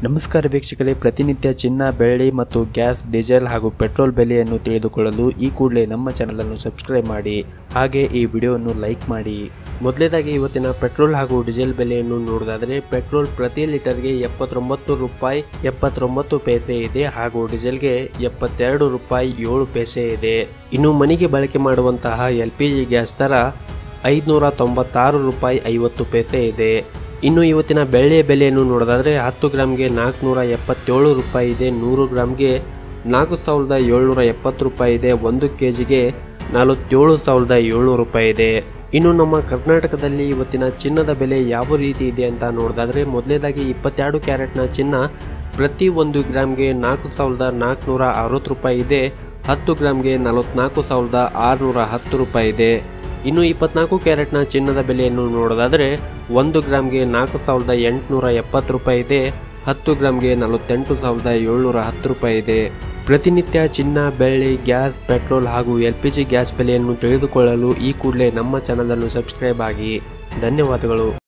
ನಮಸ್ಕಾರ ವೀಕ್ಷಕರೇ, ಪ್ರತಿನಿತ್ಯ ಚಿನ್ನ, ಬೆಳ್ಳಿ ಮತ್ತು ಗ್ಯಾಸ್, ಡೀಸೆಲ್ ಹಾಗೂ ಪೆಟ್ರೋಲ್ ಬೆಲೆಯನ್ನು ತಿಳಿದುಕೊಳ್ಳಲು ಈ ಕೂಡಲೇ ನಮ್ಮ ಚಾನಲನ್ನು ಸಬ್ಸ್ಕ್ರೈಬ್ ಮಾಡಿ, ಹಾಗೆ ಈ ವಿಡಿಯೋವನ್ನು ಲೈಕ್ ಮಾಡಿ. ಮೊದಲನೇದಾಗಿ ಇವತ್ತಿನ ಪೆಟ್ರೋಲ್ ಹಾಗೂ ಡೀಸೆಲ್ ಬೆಲೆಯನ್ನು ನೋಡೋದಾದರೆ, ಪೆಟ್ರೋಲ್ ಪ್ರತಿ ಲೀಟರ್ಗೆ 79 ರೂಪಾಯಿ 79 ಪೈಸೆ ಇದೆ ಹಾಗೂ ಡೀಸೆಲ್ಗೆ 72 ರೂಪಾಯಿ 7 ಪೈಸೆ ಇದೆ. ಇನ್ನು ಮನೆಗೆ ಬಳಕೆ ಮಾಡುವಂತಹ LPG ಗ್ಯಾಸ್ ದರ 596 ರೂಪಾಯಿ 50 ಪೈಸೆ ಇದೆ. ಇನ್ನು ಇವತ್ತಿನ ಬೆಳ್ಳಿಯ ಬೆಲೆಯನ್ನು ನೋಡೋದಾದರೆ 10 ಗ್ರಾಮ್ಗೆ 477 ರೂಪಾಯಿ ಇದೆ, 100 ಗ್ರಾಮ್ಗೆ 4770 ರೂಪಾಯಿ ಇದೆ, 1 kgಗೆ 47,700 ರೂಪಾಯಿ ಇದೆ. ಇನ್ನು ನಮ್ಮ ಕರ್ನಾಟಕದಲ್ಲಿ ಇವತ್ತಿನ ಚಿನ್ನದ ಬೆಲೆ ಯಾವ ರೀತಿ ಇದೆ ಅಂತ ನೋಡೋದಾದರೆ, ಮೊದಲನೇದಾಗಿ 22 ಕ್ಯಾರೆಟ್ನ ಚಿನ್ನ ಪ್ರತಿ 1 ಗ್ರಾಮ್ಗೆ 4,460 ರೂಪಾಯಿ ಇದೆ, 10 ಗ್ರಾಮ್ಗೆ 44,610 ರೂಪಾಯಿ ಇದೆ. ಇನ್ನು 24 ಕ್ಯಾರೆಟ್ನ ಚಿನ್ನದ ಬೆಲೆಯನ್ನು ನೋಡೋದಾದರೆ 1 ಗ್ರಾಮ್ಗೆ 4,870 ರೂಪಾಯಿ ಇದೆ, 10 ಗ್ರಾಮ್ಗೆ 48,710 ರೂಪಾಯಿ ಇದೆ. ಪ್ರತಿನಿತ್ಯ ಚಿನ್ನ, ಬೆಳ್ಳಿ, ಗ್ಯಾಸ್, ಪೆಟ್ರೋಲ್ ಹಾಗೂ LPG ಗ್ಯಾಸ್ ಬೆಲೆಯನ್ನು ತಿಳಿದುಕೊಳ್ಳಲು ಈ ಕೂಡಲೇ ನಮ್ಮ ಚಾನಲನ್ನು ಸಬ್ಸ್ಕ್ರೈಬ್ ಆಗಿ. ಧನ್ಯವಾದಗಳು.